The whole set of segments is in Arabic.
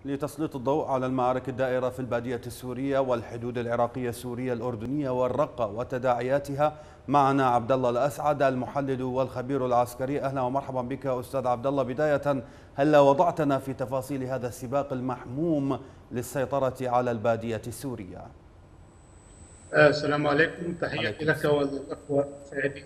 لتسليط الضوء على المعارك الدائرة في البادية السورية والحدود العراقية السورية الأردنية والرقة وتداعياتها. معنا عبد الله الأسعد المحلل والخبير العسكري. أهلا ومرحبا بك أستاذ عبد الله. بداية، هل وضعتنا في تفاصيل هذا السباق المحموم للسيطرة على البادية السورية؟ السلام عليكم، تحياتي لك وللأخوة المشاهدين.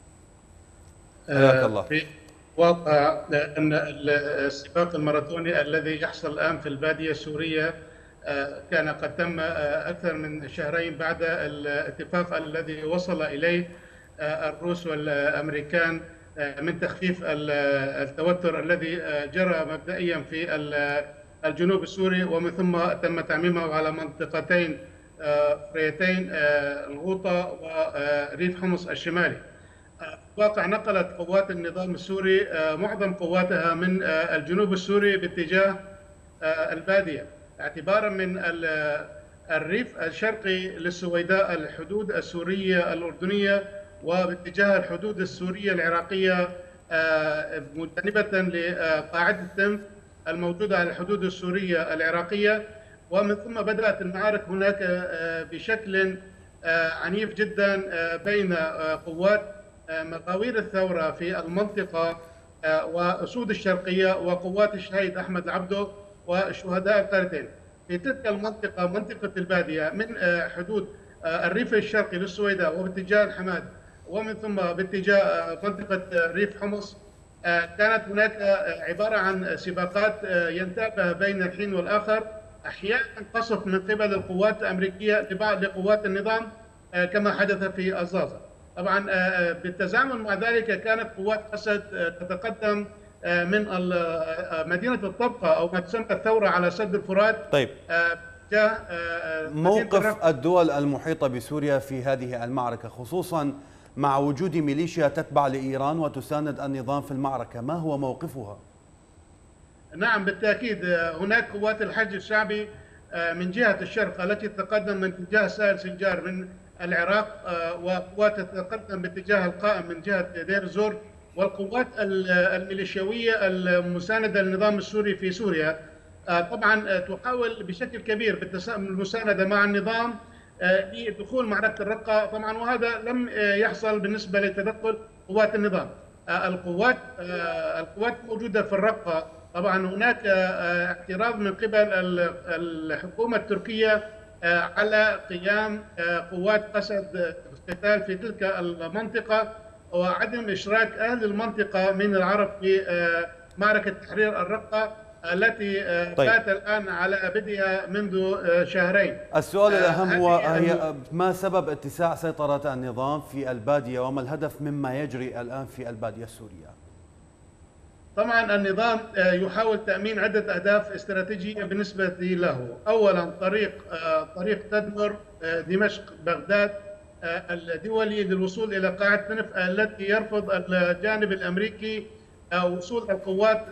حياك الله. في واقع أن السباق الماراثوني الذي يحصل الآن في البادية السورية كان قد تم أكثر من شهرين بعد الاتفاق الذي وصل إليه الروس والأمريكان من تخفيف التوتر الذي جرى مبدئيا في الجنوب السوري، ومن ثم تم تعميمه على منطقتين فريتين، الغوطة وريف حمص الشمالي. واقع نقلت قوات النظام السوري معظم قواتها من الجنوب السوري باتجاه البادية، اعتبارا من الريف الشرقي للسويداء الحدود السورية الأردنية، وباتجاه الحدود السورية العراقية مجانبة لقاعدة تنف الموجودة على الحدود السورية العراقية. ومن ثم بدأت المعارك هناك بشكل عنيف جدا بين قوات مغاوير الثورة في المنطقة وأسود الشرقية وقوات الشهيد أحمد العبدو وشهداء القريتين. في تلك المنطقة، منطقة البادية، من حدود الريف الشرقي للسويداء وباتجاه الحماد، ومن ثم باتجاه منطقة ريف حمص، كانت هناك عبارة عن سباقات ينتابها بين الحين والآخر، أحيانا قصف من قبل القوات الأمريكية لبعض لقوات النظام كما حدث في الزازا. طبعا بالتزامن مع ذلك كانت قوات أسد تتقدم من مدينة الطبقة أو ما تسمى الثورة على سد الفرات. طيب، موقف الدول المحيطة بسوريا في هذه المعركة، خصوصا مع وجود ميليشيا تتبع لإيران وتساند النظام في المعركة، ما هو موقفها؟ نعم بالتأكيد، هناك قوات الحشد الشعبي من جهة الشرق التي تتقدم من اتجاه سهل سنجار من العراق، وقوات تتقدم باتجاه القائم من جهة دير الزور، والقوات الميليشيوية المساندة للنظام السوري في سوريا طبعا تحاول بشكل كبير بالمساندة مع النظام لدخول معركة الرقة طبعا، وهذا لم يحصل بالنسبة لتدخل قوات النظام. القوات موجودة في الرقة. طبعا هناك اعتراض من قبل الحكومة التركية على قيام قوات قسد القتال في تلك المنطقة، وعدم إشراك أهل المنطقة من العرب في معركة تحرير الرقة التي بات الآن على بدءها منذ شهرين. السؤال الأهم هو ما سبب اتساع سيطرة النظام في البادية، وما الهدف مما يجري الآن في البادية السورية؟ طبعا النظام يحاول تأمين عدة أهداف استراتيجية بالنسبة له. أولا طريق تدمر دمشق بغداد الدولي للوصول إلى قاعدة تنف التي يرفض الجانب الأمريكي وصول القوات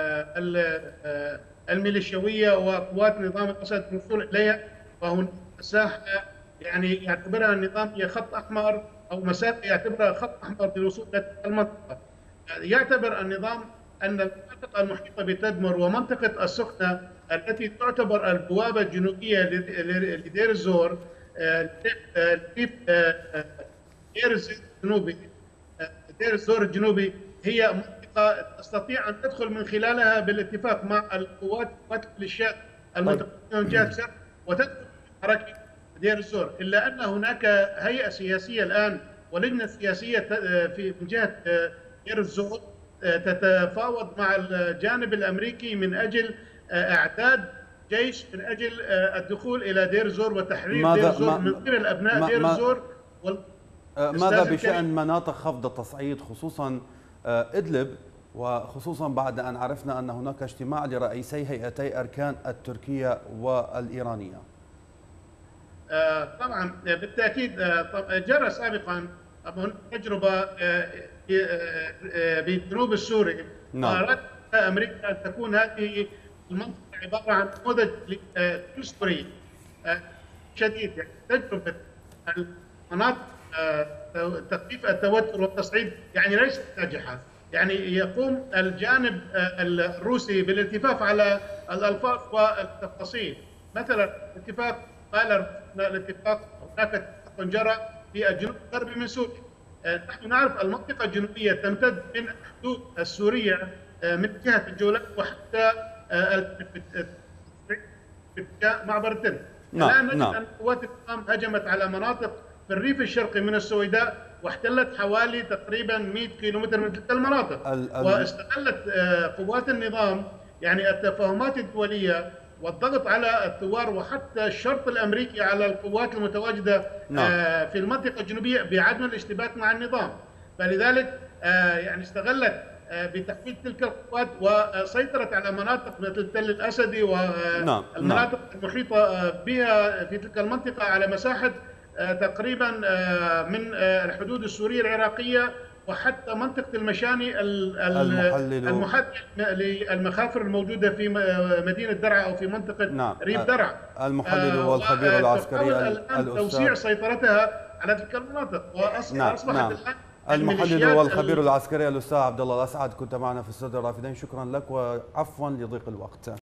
الميليشيوية وقوات نظام الأسد الوصول إليها، وهناك مساحة يعني يعتبرها النظام هي خط أحمر أو مسافة يعتبرها خط أحمر للوصول إلى المنطقة. يعتبر النظام أن المنطقة المحيطة بتدمر ومنطقة السخنة التي تعتبر البوابة الجنوبية لدير الزور، دير الزور الجنوبي، هي منطقة تستطيع أن تدخل من خلالها بالاتفاق مع القوات الميليشيات المتقدمة من جهة الشرق وتدخل في حركة دير الزور. إلا أن هناك هيئة سياسية الآن ولجنة سياسية من جهة دير الزور تتفاوض مع الجانب الأمريكي من أجل إعداد جيش من أجل الدخول إلى دير الزور وتحرير دير الزور من قبل أبناء دير الزور. ماذا بشأن مناطق خفض التصعيد، خصوصا إدلب، وخصوصا بعد أن عرفنا أن هناك اجتماع لرئيسي هيئتي أركان التركية والإيرانية؟ طبعا بالتأكيد جرى سابقا تجربة بجنوب السوري. أرادت أمريكا أن تكون هذه المنطقة عبارة عن نموذج لسوريا شديد، يعني تجربة المناطق تخفيف التوتر والتصعيد يعني ليست ناجحة. يعني يقوم الجانب الروسي بالالتفاف على الألفاظ والتفاصيل. مثلا اتفاق قال الاتفاق هناك اتفاق جرى في الجنوب الغربي من سوريا. نحن نعرف المنطقة الجنوبية تمتد من الحدود السورية من جهة الجولان وحتى معبر التل. الآن نجد أن قوات النظام هجمت على مناطق في الريف الشرقي من السويداء واحتلت حوالي تقريبا 100 كيلومتر من تلك المناطق، واستغلت قوات النظام يعني التفاهمات الدولية والضغط على الثوار وحتى الشرط الأمريكي على القوات المتواجدة في المنطقة الجنوبية بعدم الاشتباك مع النظام. فلذلك يعني استغلت بتحويل تلك القوات وسيطرت على مناطق مثل تل الأسدي والمناطق المحيطة بها في تلك المنطقة على مساحة تقريبا من الحدود السورية العراقية وحتى منطقة المشاني المحدد للمخافر الموجودة في مدينة درعا أو في منطقة ريف درعا. المحلل والخبير العسكري الآن توسيع سيطرتها على تلك المناطق وأصبحت الآن المحلل والخبير العسكري الأستاذ عبد الله الأسعد، كنت معنا في استوديو الرافدين. شكرا لك وعفوا لضيق الوقت.